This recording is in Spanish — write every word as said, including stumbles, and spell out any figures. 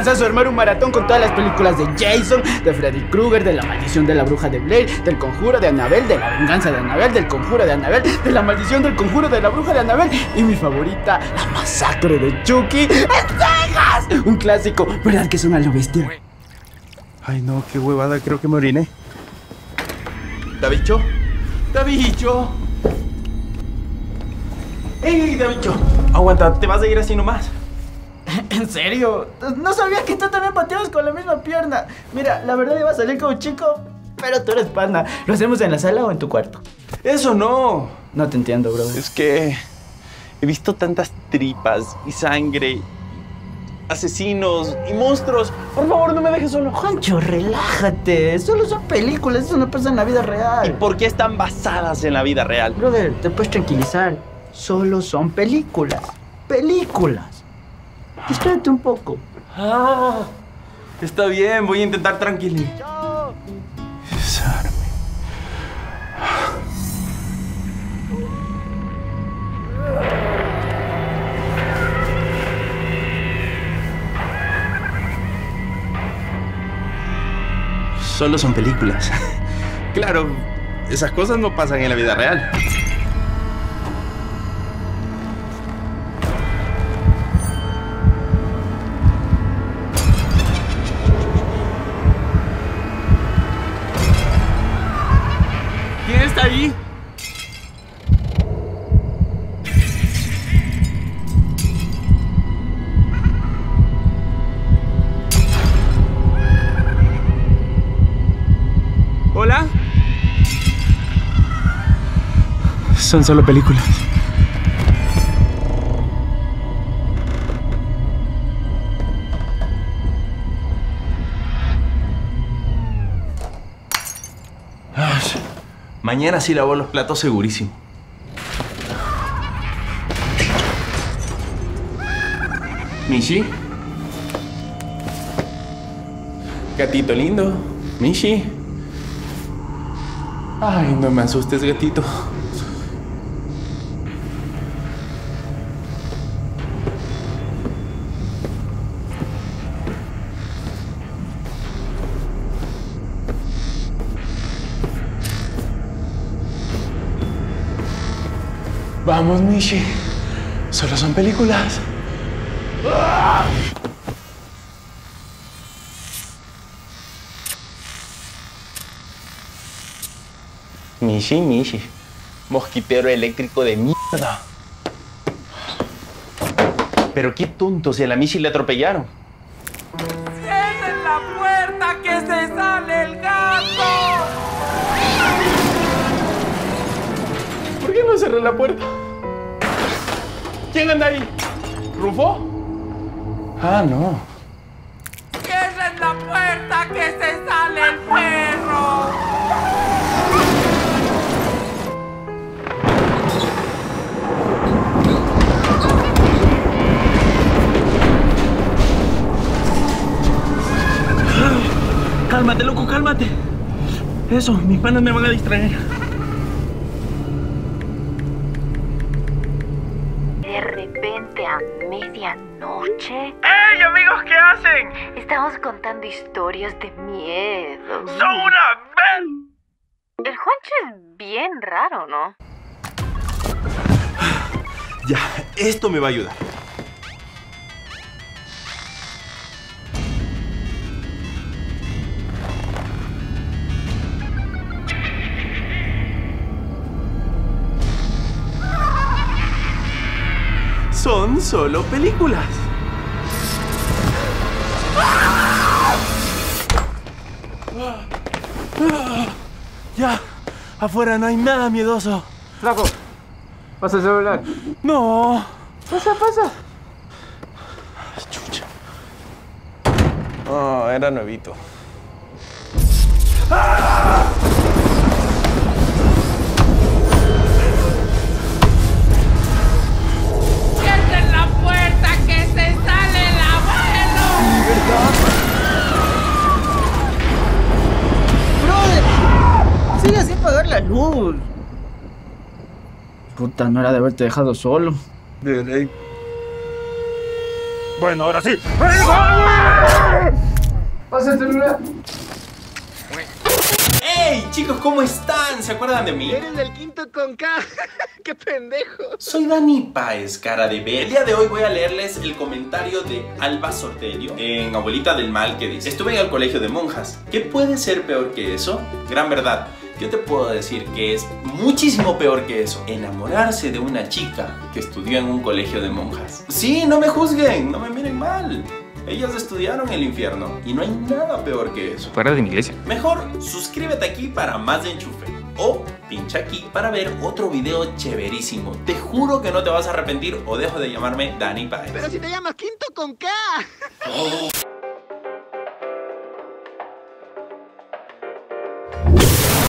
planzazo armar un maratón con todas las películas de Jason, de Freddy Krueger, de La Maldición de la Bruja de Blair, del Conjuro de Annabelle, de La Venganza de Annabelle, del Conjuro de Annabelle, de La Maldición del Conjuro de la Bruja de Annabelle y mi favorita, La Masacre de Chucky en Texas. Un clásico, ¿verdad que son a lo bestia? Ay no, qué huevada, creo que me oriné. ¿Davicho? ¡Davicho! ¡Ey, Davicho! Aguanta, te vas a ir así nomás. ¿En serio? No sabía que tú también pateabas con la misma pierna. Mira, la verdad iba a salir como chico, pero tú eres pana. ¿Lo hacemos en la sala o en tu cuarto? Eso no. No te entiendo, brother. Es que he visto tantas tripas y sangre, asesinos y monstruos. Por favor, no me dejes solo. Juancho, relájate. Solo son películas, eso no pasa en la vida real. ¿Y por qué están basadas en la vida real? Brother, te puedes tranquilizar. Solo son películas. Películas. Distráete un poco. Ah, está bien, voy a intentar tranquilizarme. Solo son películas. Claro, esas cosas no pasan en la vida real. ¿Quién está ahí? ¿Hola? Son solo películas. Mañana sí lavo los platos segurísimo. Mishi. Gatito lindo. Mishi. Ay, no me asustes, gatito. Vamos, Mishi. Solo son películas. ¡Ah! Mishi, Mishi. Mosquitero eléctrico de mierda. Pero qué tonto, si a la Mishi le atropellaron. ¡Cierren la puerta que se sale el gato! ¿Por qué no cerré la puerta? ¿Quién anda ahí? ¿Rufo? Ah, no. ¡Cierren la puerta que se sale el perro! Cálmate, loco, cálmate. Eso, mis panas me van a distraer. De repente a medianoche. ¡Ey, amigos! ¿Qué hacen? Estamos contando historias de miedo. ¡Son una vez! El Juancho es bien raro, ¿no? Ya, esto me va a ayudar. Son solo películas. Ya, afuera no hay nada miedoso. Flaco, pasa el celular. No. Pasa, pasa. Chucha. Oh, era nuevito. ¡Cierren la puerta que se sale el abuelo! ¡Brother! Sigue sin pagar la luz. Puta, no era de haberte dejado solo. De ley. Bueno, ahora sí. ¡Venga! Pasa el celular. ¡Hey, chicos! ¿Cómo están? ¿Se acuerdan de mí? Eres del quinto con K. ¡Qué pendejo! Soy Dani Páez, cara de B. El día de hoy voy a leerles el comentario de Alba Soterio en Abuelita del Mal, que dice: estuve en el colegio de monjas. ¿Qué puede ser peor que eso? Gran verdad. Yo te puedo decir que es muchísimo peor que eso: enamorarse de una chica que estudió en un colegio de monjas. Sí, no me juzguen, no me miren mal. Ellas estudiaron el infierno y no hay nada peor que eso. Fuera de mi iglesia. Mejor suscríbete aquí para más de enchufe. O pincha aquí para ver otro video chéverísimo. Te juro que no te vas a arrepentir, o dejo de llamarme Dani Páez. Pero si te llamas quinto con K. Oh.